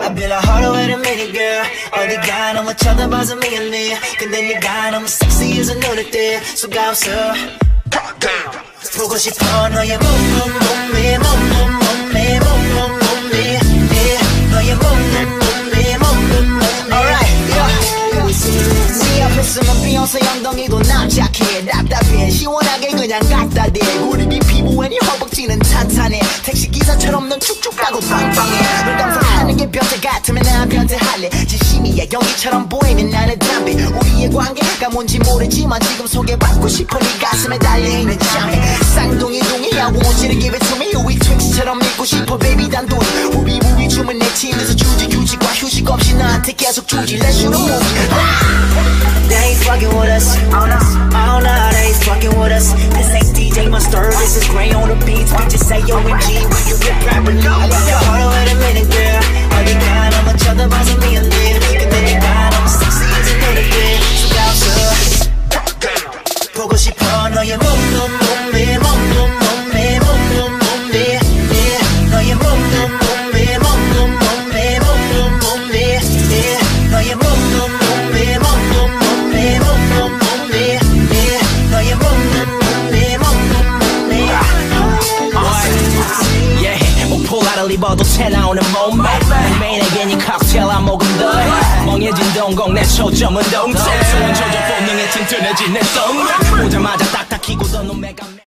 I be like hold on wait a minute girl 어디가 너무 쳐다봐서 미안해 근데 네가 너무 섹시해서 눈에 띄 수가 없어 보고 싶어 너의 몸매 너의 몸매 alright 네 앞에 쓰면 비욘세 엉덩이도 납작해 답답해 시원하게 그냥 갖다 대 우리 피부엔 이 허벅지는 탄탄해 택시기사처럼 넌 축축 가고 빵빵해 널 감상하는 게 변태 같으면 난 변태할래 진심이야 연기처럼 보이는 나는 담배 우리의 관계가 뭔지 모르지만 지금 소개받고 싶어 네 가슴에 달려있는 잠에 쌍둥이 동이하고 지르 give it to me 우리 트윅스처럼 믿고 싶어 baby 단돈 우리 춤은 내 침에서 주지 규칙과 휴식 없이 나한테 계속 주지 Let's shoot a movie They ain't fucking with us Oh no, they ain't fucking with us This ain't DJ Mustard, this is Gray on the beats We just say OMG, we can rip properly Hold on wait a minute girl 어디가 너무 쳐다봐서 미안해 근데 네가 너무 섹시해서 눈에 띄 수가 없어 보고 싶어 너의 몸매 너의 몸매 입어도 새 나오는 몸매 매일에게 네 칵테일 한 모금 더 멍해진 동공 내 초점은 동체 소원 조절 본능에 튼튼해진 내 썸 오자마자 딱딱 키고 더 눈매가